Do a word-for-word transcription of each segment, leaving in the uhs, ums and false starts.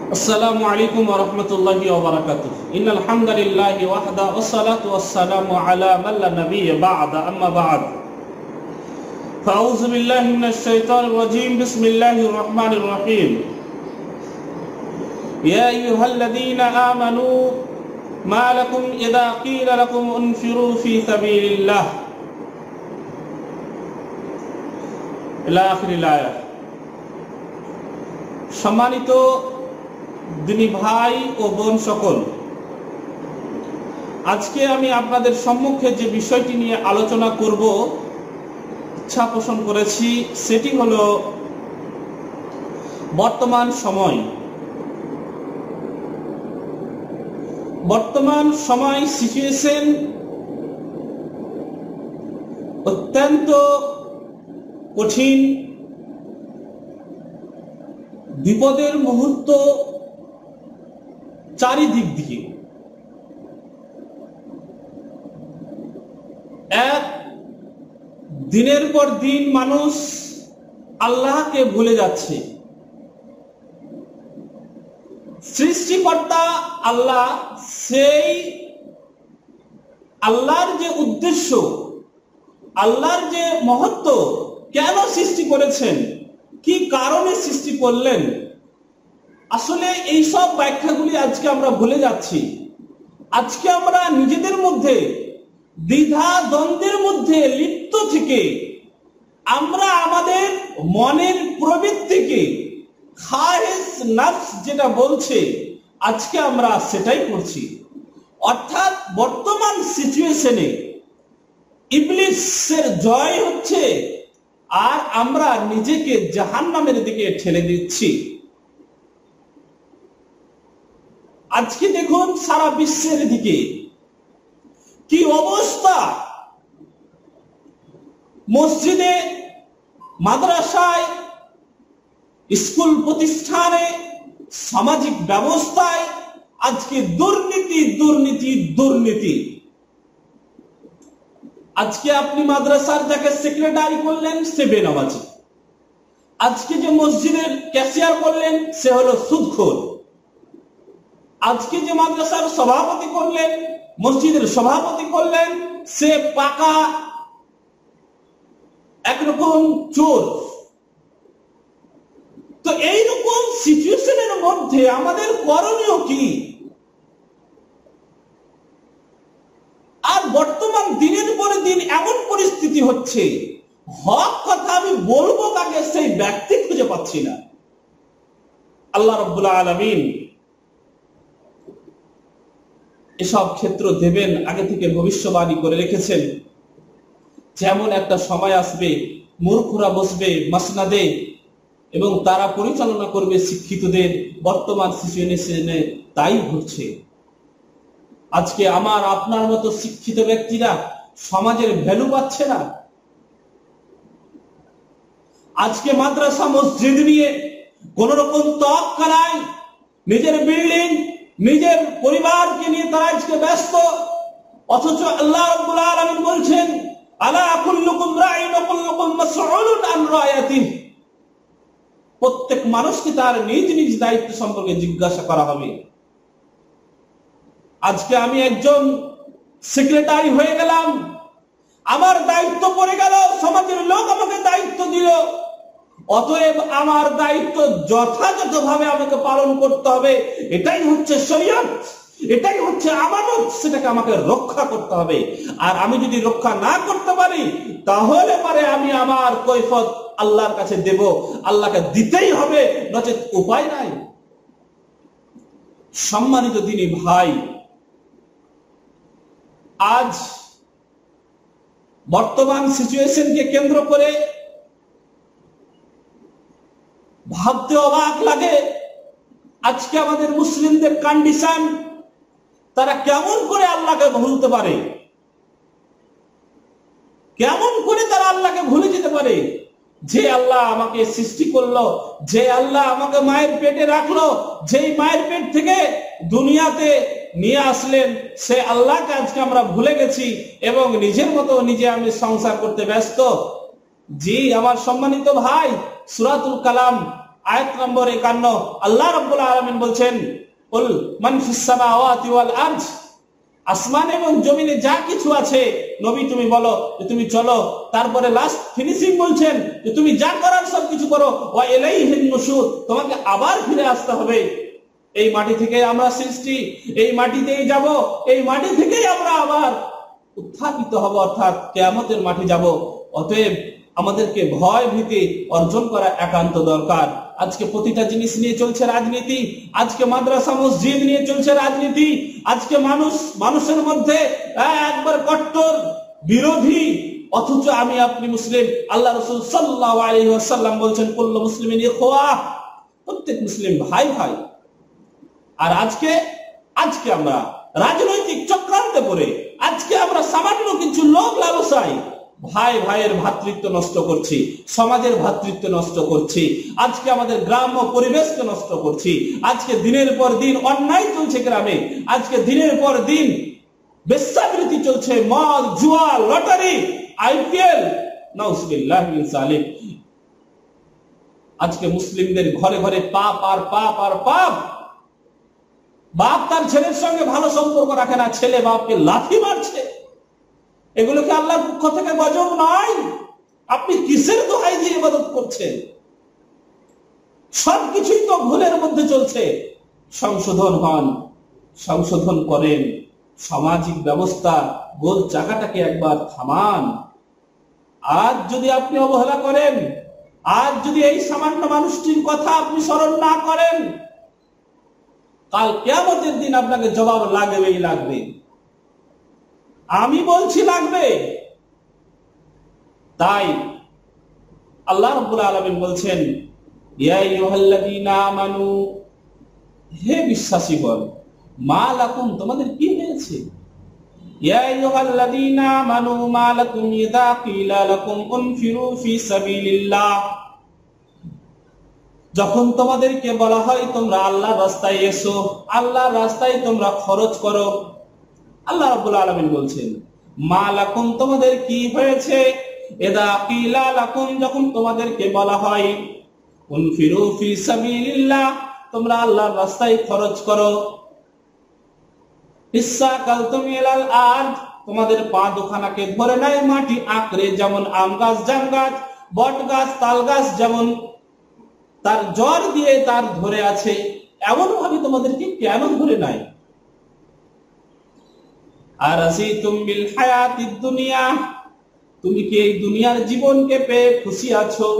আসসালামু আলাইকুম ওয়া রাহমাতুল্লাহি ওয়া বারাকাতুহু। ইন্নাল হামদালিল্লাহি ওয়াহদা ওয়াসসালাতু ওয়াসসালামু আলা মান লা নাবিয়্যা বা'দা, আম্মা বা'দ। ফাউযু বিল্লাহি মিনাশ শাইতানির রাজীম। বিসমিল্লাহির রাহমানির রাহিম। ইয়া আইয়ুহাল্লাযীনা আমানু মা লাকুম ইযা ক্বিলা লাকুম ইনফিরু ফি সাবিলিল্লাহ ইলা আখিরিল আয়াত। সম্মানিত দিনী ভাই ও বোন সকল, আজকে আমি আপনাদের সম্মুখে যে বিষয়টি নিয়ে আলোচনা করব ইচ্ছা পোষণ করেছি, সেটি হলো বর্তমান সময়। বর্তমান সময় সিচুয়েশন অত্যন্ত কঠিন, বিপদের মুহূর্ত চারিদিক দিয়ে। এক দিনের পর দিন মানুষ আল্লাহকে ভুলে যাচ্ছে। সৃষ্টিকর্তা আল্লাহ, সেই আল্লাহর যে উদ্দেশ্য, আল্লাহর যে মহত্ব, কেন সৃষ্টি করেছেন, কি কারণে সৃষ্টি করলেন, আসলে এই সব ব্যাখ্যাগুলি আজকে আমরা ভুলে যাচ্ছি। আজকে আমরা নিজেদের মধ্যে দ্বিধা দ্বন্দ্বের মধ্যে লিপ্ত থেকে আমরা আমাদের মনের প্রবৃত্তিকে, খায়েশ নফস যেটা বলছে, আজকে আমরা সেটাই করছি। অর্থাৎ বর্তমান সিচুয়েশনে ইবলিসের জয় হচ্ছে, আর আমরা নিজেকে জাহান্নামের দিকে ঠেলে দিচ্ছি। আজকে দেখুন সারা বিশ্বের দিকে কি অবস্থা। মসজিদে, মাদ্রাসায়, স্কুল প্রতিষ্ঠানে, সামাজিক ব্যবস্থায় আজকে দুর্নীতি দুর্নীতি দুর্নীতি। আজকে আপনি মাদ্রাসার যাকে সেক্রেটারি করলেন সে বেনামাজি, আজকে যে মসজিদের ক্যাশিয়ার করলেন সে হলো সুদখোর, আজকে যে মাদ্রাসার সভাপতি করলেন, মসজিদের সভাপতি করলেন, সে পাকা একরকম চোর। তো এইরকম সিচুয়েশনের মধ্যে আমাদের করণীয় কি? আর বর্তমান দিনের পরে দিন এমন পরিস্থিতি হচ্ছে, হক কথা আমি বলবো কাকে সেই ব্যক্তি খুঁজে পাচ্ছি না। আল্লাহ রাব্বুল আলামিন এসব ক্ষেত্র দেবেন, আগে থেকে ভবিষ্যবাণী করে রেখেছেন। যেমন একটা সময় আসবে, মূর্খরা বসবে মাসনাদে এবং তারা পরিচালনা করবে শিক্ষিতদের। বর্তমান সিচুয়েশনে তাই ঘটছে। আজকে আমার আপনার মতো শিক্ষিত ব্যক্তিরা সমাজের ভ্যালু পাচ্ছে না। আজকে মাদ্রাসা মসজিদ নিয়ে কোন রকম তওয়াক্কা নাই, নিজের বিল্ডিং, নিজের পরিবারকে নিয়ে তারা আজকে ব্যস্ত। অথচ আল্লাহ রাব্বুল আলামিন বলছেন, আলা কুল্লুকুম রাঈন ওয়া কুল্লুকুম মাসউলুন আন রায়াতিহি। প্রত্যেক মানুষকে তার নিজ নিজ দায়িত্ব সম্পর্কে জিজ্ঞাসা করা হবে। আজকে আমি একজন সেক্রেটারি হয়ে গেলাম, আমার দায়িত্ব পড়ে গেল, সমাজের লোক আমাকে দায়িত্ব দিল, অতএব আমার দায়িত্ব যথাযথভাবে আমাকে পালন করতে হবে। এটাই হচ্ছে শরীয়ত, এটাই হচ্ছে আমানত, সেটাকে আমাকে রক্ষা করতে হবে। আর আমি যদি রক্ষা না করতে পারি তাহলে পারে আমি আমার কৈফত আল্লাহর কাছে দেব, আল্লাহকে দিতেই হবে, নচেত উপায় নাই। সম্মানিত দিনী ভাই, আজ বর্তমান সিচুয়েশনকে কেন্দ্র করে ভাবতে অবাক লাগে, আজকে আমাদের মুসলিমদের কন্ডিশন, তারা কেমন করে আল্লাহকে ভুলতে পারে, কেমন করে তারা আল্লাহকে ভুলে যেতে পারে। যে আল্লাহ আমাকে সৃষ্টি করলো, যে আল্লাহ আমাকে মায়ের পেটে রাখলো, যেই মায়ের পেট থেকে দুনিয়াতে নিয়ে আসলেন, সে আল্লাহকে আজকে আমরা ভুলে গেছি এবং নিজের মতো নিজে আমি সংসার করতে ব্যস্ত। জি আমার সম্মানিত ভাই, সূরাতুল কালাম আয়াত নম্বর একান্ন আল্লাহ রাব্বুল আলামিন বলছেন, কুল মান ফিস সামাওয়াতি ওয়াল আরদ, আসমান এবং জমিনে যা কিছু আছে নবী তুমি বলো যে তুমি চলো। তারপরে লাস্ট ফিনিশিং বলছেন যে তুমি যা করার সব কিছু করো, ওয়া ইলাইহিন নুশুর, তোমাকে আবার ফিরে আসতে হবে। এই মাটি থেকে আমরা সৃষ্টি, এই মাটিতেই যাব, এই মাটি থেকেই আমরা আবার উত্থাপিত হব, অর্থাৎ কিয়ামতের মাঠে যাব। অতএব আমাদেরকে ভয় ভীতি অর্জন করা একান্ত দরকার। আজকে প্রতিটা জিনিস নিয়ে চলছে রাজনীতি, আজকে মাদ্রাসা মসজিদ নিয়ে চলছে রাজনীতি, আজকে মানুষ মানুষের মধ্যে একবার কট্টর বিরোধী, অথচ আমি আপনি মুসলিম। আল্লাহ রাসূল সাল্লাল্লাহু আলাইহি ওয়াসাল্লাম বলছেন, কুল্লু মুসলিমিন ইখওয়া, প্রত্যেক মুসলিম ভাই ভাই। আর আজকে আজকে আমরা রাজনৈতিক চক্রান্তে পড়ে আজকে আমরা সামান্য কিছু লোক লালসায় ভাই ভাইয়ের ভ্রাতৃত্ব নষ্ট করছি, সমাজের ভ্রাতৃত্ব নষ্ট করছি, আজকে আমাদের গ্রাম্য পরিবেশকে নষ্ট করছি। আজকে দিনের পর দিন অন্যায় চলছে গ্রামে, আজকে দিনের পর দিন বেশ্যাবৃত্তি চলছে, মদ জুয়া লটারি আইপিএল, নাউজুবিল্লাহি মিন যালিক। আজকে মুসলিমদের ঘরে ঘরে পাপ আর পাপ আর পাপ। বাপ তার ছেলের সঙ্গে ভালো সম্পর্ক রাখে না, ছেলে বাপকে লাথি মারছে। এগুলো কি আল্লাহর পক্ষ থেকে গজব নয়? আপনি কিসের দোহাই দিয়ে ইবাদত করছেন? সবকিছুই তো ভুলের মধ্যে চলছে। সংশোধন হন, সংশোধন করেন, সামাজিক ব্যবস্থা গোল চাকাটাকে একবার থামান। আজ যদি আপনি অবহেলা করেন, আজ যদি এই সামান্য মানুষটির কথা আপনি স্মরণ না করেন, কাল কিয়ামতের দিন আপনাকে জবাব লাগবেই লাগবে। আমি বলছি লাগবে। তাই আল্লাহ রাব্বুল আলামিন বলছেন, ইয়া আইয়ুহাল্লাযীনা আমানু, হে বিশ্বাসীগণ, মা লাকুম, তোমাদের কি হয়েছে? ইয়া আইয়ুহাল্লাযীনা আমানু মা লাকুম ইযা কিলা লাকুম উনফিরু ফি সাবিলিল্লাহ, যখন তোমাদেরকে বলা হয় তোমরা আল্লাহর রাস্তায় এসো, আল্লাহর রাস্তায় তোমরা খরচ করো। আল্লাহ রাব্বুল আলামিন বলছেন, মা লাকুম, তোমাদের কি হয়েছে? ইযা কিলা লাকুম, যখন তোমাদেরকে বলা হয় উনফিরু ফি সাবিলিল্লাহ, তোমরা আল্লাহর রাস্তায় খরচ করো। ইসসাকালতুম ইলাল আরদ, তোমাদের পা দুখানাকে ধরে নেয় মাটি আঁকড়ে, যেমন আম গাছ, জাম গাছ, বট গাছ, তাল গাছ যেমন তার জ্বর দিয়ে তার ধরে আছে, এমন ভাবে তোমাদেরকে কেন ধরে নাই? আর আসিতুম বিল হায়াতিদ দুনিয়া, তুমি কি এই দুনিয়ার জীবনকে পেয়ে খুশি আছো?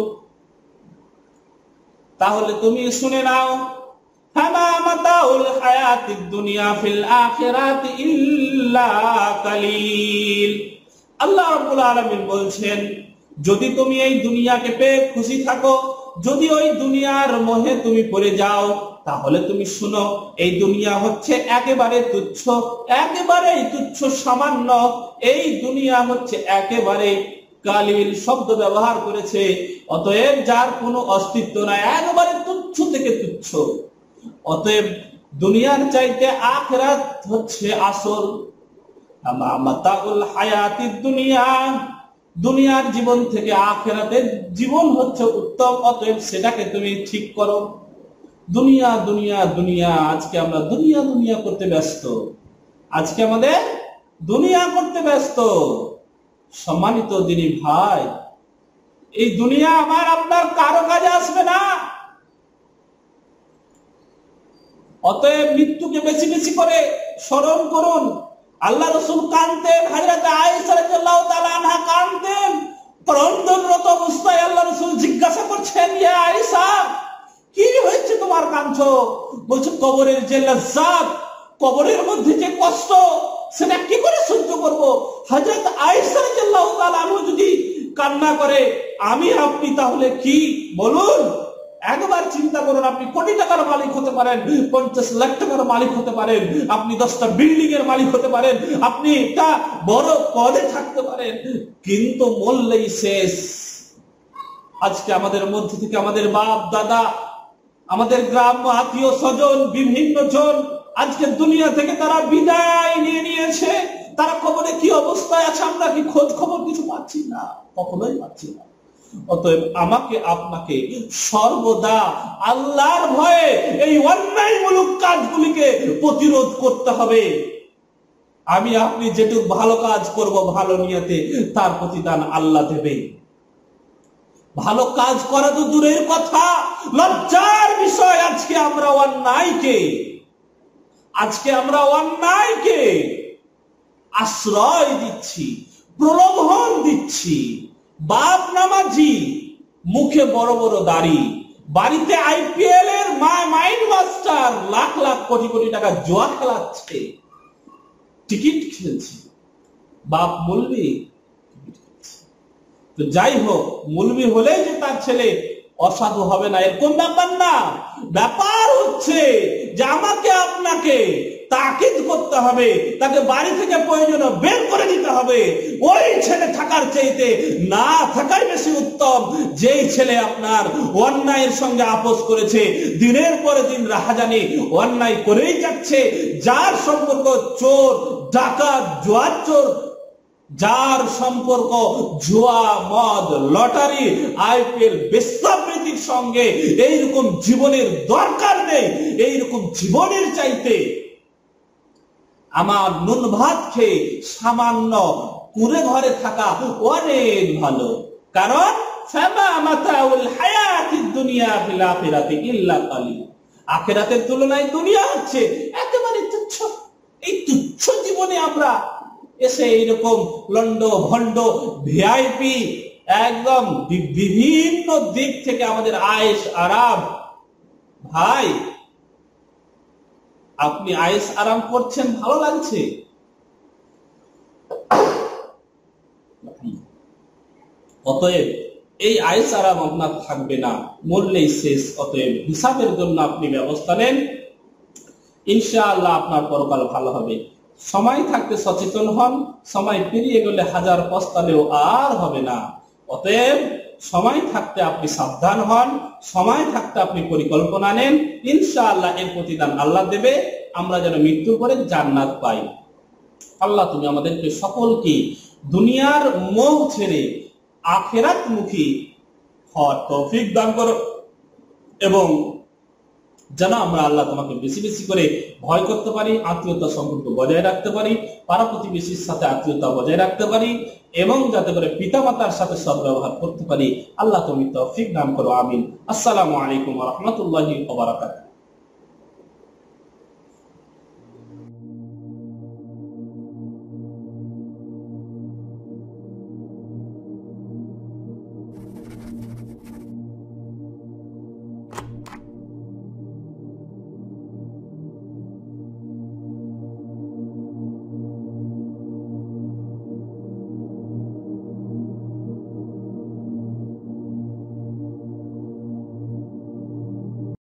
তাহলে তুমি শুনে নাও, ফামা মাতাউল হায়াতিদ দুনিয়া ফিল আখিরাতি ইল্লা কালিল। আল্লাহ রাব্বুল আলামিন বলছেন, যদি তুমি এই দুনিয়াকে পেয়ে খুশি থাকো, যদি ওই দুনিয়ার মোহে তুমি পড়ে যাও, তাহলে তুমি শুনো, এই দুনিয়া হচ্ছে একেবারে তুচ্ছ, একেবারেই তুচ্ছ, সামান্য। এই দুনিয়া হচ্ছে একেবারে কালিল শব্দ ব্যবহার করেছে, অতএব যার কোনো অস্তিত্ব নাই, একেবারে তুচ্ছ থেকে তুচ্ছ। অতএব দুনিয়ার চাইতে আখিরাত হচ্ছে আসল। আমা মাতাউল হায়াতিদ দুনিয়া, দুনিয়ার জীবন থেকে আখিরাতের জীবন হচ্ছে উত্তম, অতএব সেটাকে তুমি ঠিক করো। দুনিয়া দুনিয়া দুনিয়া, আজকে আমরা দুনিয়া দুনিয়া করতে ব্যস্ত, আজকে আমাদের দুনিয়া করতে ব্যস্ত। সম্মানিত দিনী ভাই, এই দুনিয়া আমার আপনার কারো কাজে আসবে না। অতএব মৃত্যুকে বেশি বেশি করে স্মরণ করুন। আল্লাহ রাসূল কাঁদতেন, হযরত আয়েশা রাদিয়াল্লাহু তাআলা আনহা কাঁদতেন। ক্রন্দনরত অবস্থায় আল্লাহ রাসূল জিজ্ঞাসা করছেন, ইয়া আয়েশা, কি হয়েছে তোমার কাঁদছো? বলছে, কবরের যে লজ্জাত, কবরের মধ্যে যে কষ্ট, সেটা কি করে সহ্য করব? হযরত আয়েশা রাদিয়াল্লাহু তাআলা আনহা যদি কান্না করে, আমি আপনি তাহলে কি বলুন? একবার চিন্তা করুন, আপনি কোটি টাকার মালিক হতে পারেন, পঞ্চাশ লাখ টাকার মালিক হতে পারেন, আপনি দশটা বিল্ডিং এর মালিক হতে পারেন, আপনি একটা বড় পদে থাকতে পারেন, কিন্তু মরলেই শেষ। আজকে আমাদের মধ্যে থেকে আমাদের বাপ দাদা, আমাদের গ্রাম্য আত্মীয় স্বজন, বিভিন্ন জন আজকে দুনিয়া থেকে তারা বিদায় নিয়ে নিয়েছে। তারা কবরে কি অবস্থায় আছে আমরা কি খোঁজ খবর কিছু পাচ্ছি না, কখনোই পাচ্ছি না। অতএব আমাকে আপনাকে সর্বদা আল্লাহর ভয়ে এই অন্যায়মূলক কাজগুলিকে প্রতিরোধ করতে হবে। আমি আপনি যেটুকু ভালো কাজ করব ভালো নিয়তে, তার প্রতিদান আল্লাহ দেবে। ভালো কাজ করা তো দূরের কথা, লজ্জার বিষয় আজকে আমরা অন্যায়কে আজকে আমরা অন্যায়কে আশ্রয় দিচ্ছি, প্রলোভন দিচ্ছি। বাপ নামাজি, মুখে বড় বড় দাড়ি, বাড়িতে আইপিএল এর মাইন্ড মাস্টার, লাখ লাখ কোটি কোটি টাকা জুয়া খেলাচ্ছে, টিকিট খেলছে। বাপ মুলবি, তো যাই হোক, মুলবি হলে যে তার ছেলে অসাধু হবে না এরকম ব্যাপার না। ব্যাপার হচ্ছে যে আমাকে আপনাকে তাকিদ করতে হবে, তাকে বাড়ি থেকে প্রয়োজন বের করে দিতে হবে। ওই ছেলে থাকার চাইতে না থাকাই বেশি উত্তম, যেই ছেলে আপনার অন্যায়ের সঙ্গে আপোষ করেছে, দিনের পরে দিন রাহাজানি অন্যায় করেই যাচ্ছে, যার সম্পর্ক চোর, ডাকাত, জুয়ার চোর, যার সম্পর্ক জুয়া, মদ, লটারি, আইপিএল, বেশ্যাবৃত্তির সঙ্গে, এইরকম জীবনের দরকার নেই। এইরকম জীবনের চাইতে আমার নুন ভাত খেয়ে সামান্য কুড়ে ঘরে থাকা অনেক ভালো। কারণ আখিরাতের তুলনায় দুনিয়া হচ্ছে একেবারে তুচ্ছ। এই তুচ্ছ জীবনে আমরা এসে এইরকম লন্ড ভন্ড ভিআইপি একদম বিভিন্ন দিক থেকে আমাদের আয়েশ আরাম। ভাই, আপনি আয়েশ আরাম করছেন, ভালো লাগছে, অতএব এই আয়েশ আরাম আপনার থাকবে না, মরলেই শেষ। অতএব হিসাবের জন্য আপনি ব্যবস্থা নেন, ইনশাআল্লাহ আপনার পরকাল ভালো হবে। সময় থাকতে সচেতন হন, সময় পেরিয়ে গেলে হাজার পস্তালেও আর হবে না। অতএব সময় থাকতে আপনি সাবধান হন, সময় থাকতে আপনি পরিকল্পনা নেন, ইনশাআল্লাহ এর প্রতিদান আল্লাহ দেবে। আমরা যেন মৃত্যুর পরে জান্নাত পাই। আল্লাহ তুমি আমাদেরকে সকলকে দুনিয়ার মোহ ছেড়ে আখিরাত মুখী হওয়ার তৌফিক দান করো, এবং যেন আমরা আল্লাহ তোমাকে বেশি বেশি করে ভয় করতে পারি, আত্মীয়তা সম্পর্ক বজায় রাখতে পারি, পাড়া প্রতিবেশীর সাথে আত্মীয়তা বজায় রাখতে পারি, এবং যাতে করে পিতা মাতার সাথে সদ্ব্যবহার করতে পারি। আল্লাহ তুমি তৌফিক দান করো, আমিন। আসসালামু আলাইকুম ওয়া রাহমাতুল্লাহি ওয়া বারাকাতুহু।